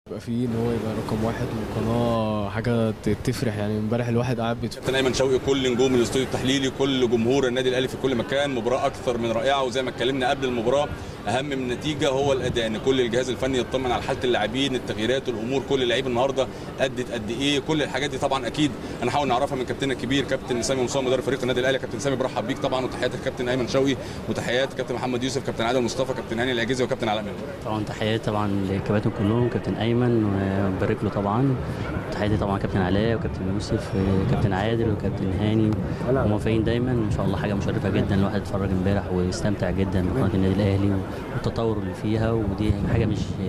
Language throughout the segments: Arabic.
يبقى فيه ان هو يبقى رقم واحد وقناه حاجه تفرح يعني. امبارح الواحد قاعد كابتن ايمن شوقي، كل نجوم الاستوديو التحليلي، كل جمهور النادي الاهلي في كل مكان، مباراه اكثر من رائعه، وزي ما اتكلمنا قبل المباراه اهم من النتيجه هو الاداء، ان كل الجهاز الفني يطمن على حاله اللاعبين، التغييرات، الامور، كل اللعيب النهارده ادت قد ايه، كل الحاجات دي طبعا اكيد هنحاول نعرفها من كابتننا الكبير كابتن سامي مصطفى مدرب فريق النادي الاهلي. كابتن سامي برحب بيك طبعا، وتحيات الكابتن ايمن شوقي، وتحيات كابتن محمد يوسف، كابتن عادل مصطفى، كابتن هاني العجيزي، وكابتن علاء. طبعا تحياتي طبعا للكباتن كلهم، كابتن ايمن وبارك له طبعا، تحياتي طبعا كابتن علاء وكابتن يوسف وكابتن عادل وكابتن هاني، وموفقين دايما ان شاء الله. حاجه مشرفه جدا الواحد اتفرج امبارح واستمتع جدا بقناه النادي الاهلي والتطور اللي فيها، ودي حاجه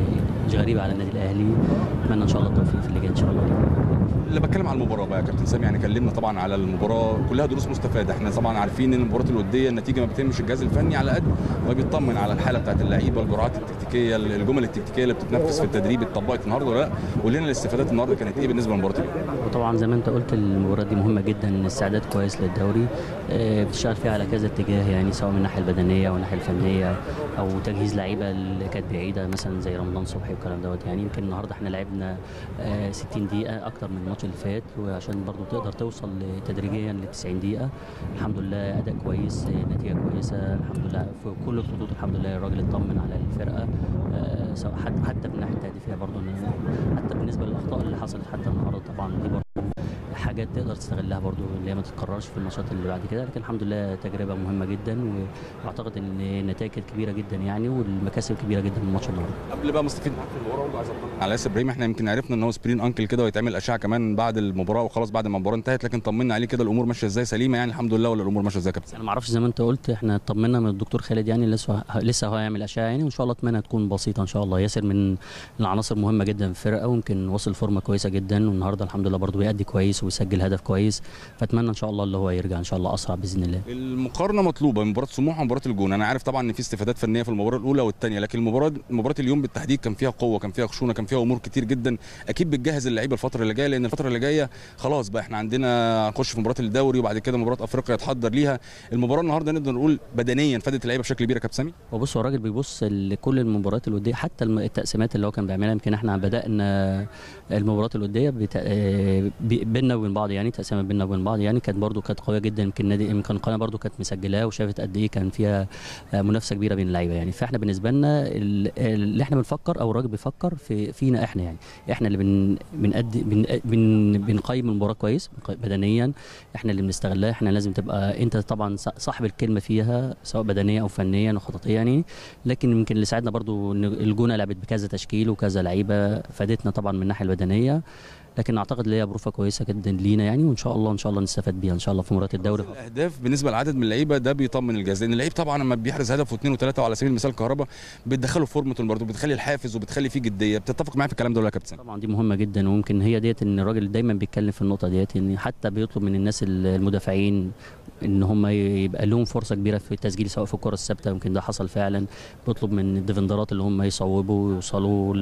مش غريبه على النادي الاهلي. اتمنى ان شاء الله التوفيق في اللي جاي ان شاء الله. اللي بتكلم على المباراه بقى يا كابتن سامي، يعني كلمنا طبعا على المباراه، كلها دروس مستفاده. احنا طبعا عارفين ان المباراه الوديه النتيجه ما بتهمش الجهاز الفني على قد ما بيطمن على الحاله بتاعت اللعيبه، الجرعات التكتيكيه، الجمل التكتيكيه اللي بتتنفذ في التدريب اتطبقت النهارده ولا لا، قول لنا الاستفادات النهارده كانت ايه بالنسبه للمباراه اليوم. وطبعا زي ما انت قلت المباراه دي مهمه جدا، استعداد كويس للدوري، بتشتغل فيها على كذا اتجاه يعني، سواء من الناحيه البدنيه او الناحيه الفنيه او تجهيز لعيبه اللي كانت بعيده مثلا زي رمضان صبحي والكلام دوت يعني. يمكن النهارده احنا لعبنا 60 دقيقه اكتر من الماتش اللي فات، عشان برضو تقدر توصل تدريجيا ل 90 دقيقة. الحمد لله أداء كويس، نتيجة كويسة الحمد لله في كل الخطوط. الحمد لله الراجل اطمن على الفرقة، سواء حتى من الناحية التهديفية برضو، حتى بالنسبة للأخطاء اللي حصلت حتى النهارده طبعا دي برضو حاجات تقدر تستغلها برضو اللي هي ما تتكررش في الماتشات اللي بعد كده. لكن الحمد لله تجربة مهمة جدا، واعتقد ان النتائج كانت كبيرة جدا يعني، والمكاسب كبيرة جدا من الماتش النهارده. قبل بقى مستفيد معاك في المباراه عايز اطمن على ياسر ابراهيم. احنا يمكن عرفنا ان هو سبرين انكل كده، ويتعمل اشعه كمان بعد المباراه وخلاص بعد ما المباراه انتهت، لكن طمنا عليه كده الامور ماشيه ازاي، سليمه يعني الحمد لله ولا الامور ماشيه ازاي يا كابتن؟ انا ما اعرفش زي ما انت قلت، احنا اطمنا من الدكتور خالد يعني، لسه هو هيعمل اشعه يعني، وان شاء الله اتمنى تكون بسيطه ان شاء الله. ياسر من العناصر مهمه جدا في الفرقه، ويمكن وصل فورمه كويسه جدا، والنهارده الحمد لله برضو بيأدي كويس وبيسجل هدف كويس، فاتمنى ان شاء الله اللي هو يرجع ان شاء الله اسرع باذن الله. المقارنه مطلوبه من مباراه سموحه ومباراه الجون. انا عارف طبعا ان في استفادات فنيه في المباراه الاولى والثانيه، لكن مباراه اليوم بالتحديد كان فيها قوه، كان فيها خشونه، كان فيها امور كتير جدا. اكيد بتجهز اللعيبه الفتره اللي جايه، لان الفتره اللي جايه خلاص بقى احنا عندنا هنخش في مباراه الدوري، وبعد كده مباراه افريقيا يتحضر ليها. المباراه النهارده نقدر نقول بدنيا فادت اللعيبه بشكل كبير يا كابتن سامي. وبص هو الراجل بيبص لكل المباريات الوديه، حتى التقسيمات اللي هو كان بيعملها. يمكن احنا بدانا المباريات الوديه بيننا وبين بعض يعني، تقسيمات بيننا وبين بعض يعني، كانت برده كانت قويه جدا. يمكن القناه برده كانت مسجلاه وشافت قد ايه كان فيها منافسه كبيره بين اللعيبه يعني. فاحنا بالنسبه لنا اللي احنا بنفكر او الراجل بيفكر فينا احنا يعني، احنا اللي بنقيم المباراه كويس بدنيا، احنا اللي بنستغلها. احنا لازم تبقى انت طبعا صاحب الكلمه فيها سواء بدنيا او فنيا وخططيا يعني. لكن يمكن اللي ساعدنا برضو ان الجونه لعبت بكذا تشكيل وكذا لعيبه، فادتنا طبعا من الناحيه البدنيه، لكن اعتقد ان هي بروفه كويسه جدا لينا يعني، وان شاء الله نستفاد بيها ان شاء الله في مباراه الدوري. الاهداف بالنسبه لعدد من اللعيبه ده بيطمن الجهاز، لان اللعيب طبعا لما بيحرز هدف واثنين وثلاثه، وعلى سبيل المثال كهربا بتدخله في فورمه برضه، بتخلي الحافز وبتخلي فيه جديه. بتتفق معايا في الكلام ده ولا يا كابتن؟ طبعا دي مهمه جدا، وممكن هي ديت ان الراجل دايما بيتكلم في النقطه ديت، ان حتى بيطلب من الناس المدافعين ان هم يبقى لهم فرصه كبيره في التسجيل سواء في الكره الثابته. يمكن ده حصل فعلا. بيطلب من الديفندرات اللي هم يصوبوا ويوصلوا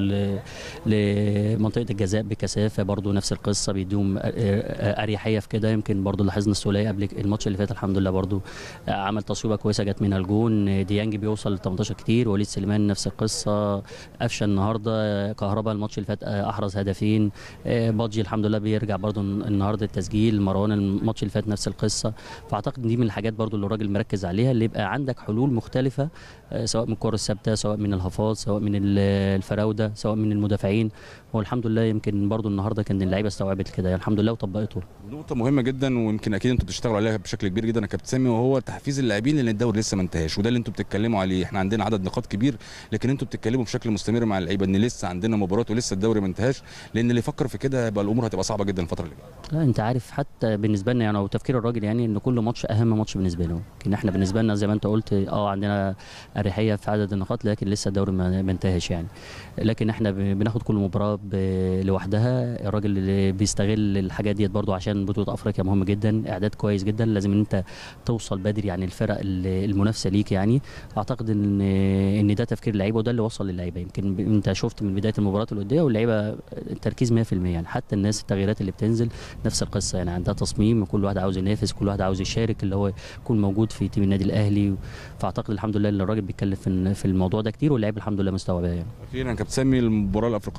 لمنطقه الجزاء بكثافه، برضو نفس القصه بيديهم اريحيه في كده. يمكن برضو لاحظنا السوليه قبل الماتش اللي فات الحمد لله برضو عمل تصويبه كويسه جت منها الجون. ديانج بيوصل ل 18 كتير، وليد سليمان نفس القصه، قفشه النهارده، كهربا الماتش اللي فات احرز هدفين، بادجي الحمد لله بيرجع برضو النهارده التسجيل، مروان الماتش اللي فات نفس القصه. فاعتقد دي من الحاجات برضو اللي الراجل مركز عليها، اللي يبقى عندك حلول مختلفه سواء من الكره الثابته، سواء من الهفاظ، سواء من الفراوده، سواء من المدافعين. والحمد لله يمكن برضو النهارده كان اللعيبه استوعبت كده يعني الحمد لله وطبقته. نقطه مهمه جدا، ويمكن اكيد انتوا بتشتغلوا عليها بشكل كبير جدا يا كابتن سامي، وهو تحفيز اللاعبين، لان الدوري لسه ما انتهاش، وده اللي انتوا بتتكلموا عليه. احنا عندنا عدد نقاط كبير، لكن انتوا بتتكلموا بشكل مستمر مع اللعيبه ان لسه عندنا مباراه ولسه الدوري ما انتهاش، لان اللي يفكر في كده يبقى الامور هتبقى صعبه جدا الفتره اللي جايه. لا انت عارف حتى بالنسبه لنا يعني، او تفكير الراجل يعني، ان كل ماتش اهم ماتش بالنسبه له. لكن احنا بالنسبه لنا زي ما انت قلت عندنا اريحيه في عدد النقاط، لكن لسه الدوري ما انتهاش يعني. لكن احنا بناخد كل مباراه لوحدها. الراجل اللي بيستغل الحاجات ديت برضو عشان بطوله افريقيا مهم جدا، اعداد كويس جدا، لازم ان انت توصل بدري يعني الفرق المنافسه ليك يعني. اعتقد ان ده تفكير اللعيبه، وده اللي وصل للعيبه. يمكن انت شفت من بدايه المباراه الوديه واللعيبه التركيز 100% يعني، حتى الناس التغييرات اللي بتنزل نفس القصه يعني، عندها تصميم، وكل واحد عاوز ينافس، كل واحد عاوز يشارك اللي هو يكون موجود في تيم النادي الاهلي. فاعتقد الحمد لله ان الراجل بيتكلم في الموضوع ده كتير، واللعيبه الحمد لله مستوعباه يعني. اخيرا كابتن سامي، المباراه الافريقيه ومباراه الوداد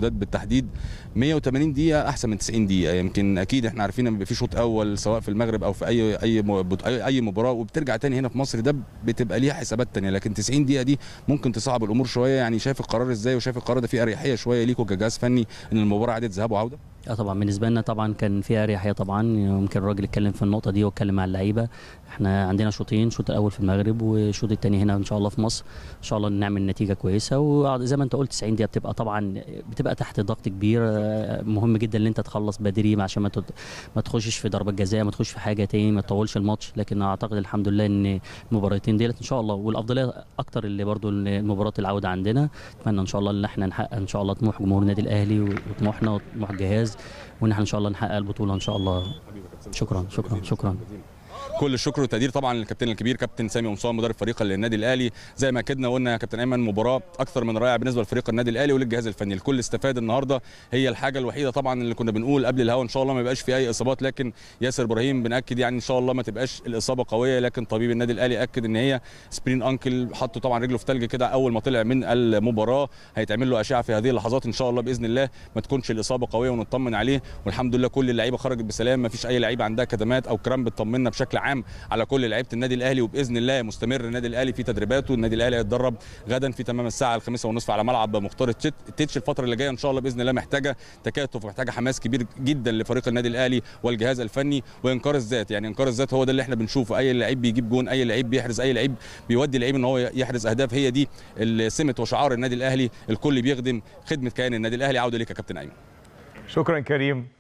الوداد بالتحديد 180 دقيقه احسن من 90 دقيقه. يمكن اكيد احنا عارفين ان بيبقى في شوط اول سواء في المغرب او في اي مباراه وبترجع تاني هنا في مصر، ده بتبقى ليها حسابات تانيه، لكن 90 دقيقه دي ممكن تصعب الامور شويه. يعني شايف القرار ازاي، وشايف القرار ده فيه اريحيه شويه ليكوا كجهاز فني ان المباراه عادت ذهاب وعوده؟ طبعا بالنسبه لنا طبعا كان فيها اريحيه طبعا. يمكن الراجل اتكلم في النقطه دي واتكلم مع اللعيبه. احنا عندنا شوطين، الشوط الاول في المغرب والشوط الثاني هنا ان شاء الله في مصر، ان شاء الله نعمل نتيجه كويسه. وزي ما انت قلت 90 دقيقه بتبقى طبعا تحت ضغط كبير. مهم جدا ان انت تخلص بدري عشان ما تخشش في ضربه جزاء، ما تخش في حاجه تاني، ما تطولش الماتش. لكن اعتقد الحمد لله ان المباراتين ديت ان شاء الله، والافضليه اكتر اللي برضو المباراه العوده عندنا. اتمنى ان شاء الله ان احنا نحقق ان شاء الله طموح جمهور النادي الاهلي وطموحنا وطموح الجهاز، وان احنا ان شاء الله نحقق البطوله ان شاء الله. شكرا. كل الشكر والتقدير طبعا للكابتن الكبير كابتن سامي قمصان مدرب فريق النادي الاهلي. زي ما اكدنا وقلنا يا كابتن ايمن، مباراه اكثر من رائعه بالنسبه لفريق النادي الاهلي وللجهاز الفني. الكل استفاد النهارده. هي الحاجه الوحيده طبعا اللي كنا بنقول قبل الهوا ان شاء الله ما يبقاش في اي اصابات، لكن ياسر ابراهيم بناكد يعني ان شاء الله ما تبقاش الاصابه قويه، لكن طبيب النادي الاهلي اكد ان هي سبرين انكل، حطوا طبعا رجله في ثلج كده اول ما طلع من المباراه. هيتعمل له اشعه في هذه اللحظات ان شاء الله باذن الله ما تكونش الاصابه قويه ونطمن عليه. والحمد لله كل اللعيبه خرجت بسلام، ما فيش اي لعيبه عندها كدمات او كرامب. بتطمنا بشكل عام على كل لعيبه النادي الاهلي، وباذن الله مستمر النادي الاهلي في تدريباته. النادي الاهلي هيتدرب غدا في تمام الساعه 5:30 على ملعب مختار التتش. الفتره اللي جايه ان شاء الله باذن الله محتاجه تكاتف ومحتاجه حماس كبير جدا لفريق النادي الاهلي والجهاز الفني وانكار الذات. يعني انكار الذات هو ده اللي احنا بنشوفه، اي لعيب بيجيب جون، اي لعيب بيحرز، اي لعيب بيودي لعيب ان هو يحرز اهداف. هي دي سمه وشعار النادي الاهلي. الكل بيخدم خدمه كيان النادي الاهلي. عوده ليك يا كابتن ايمن. شكرا كريم.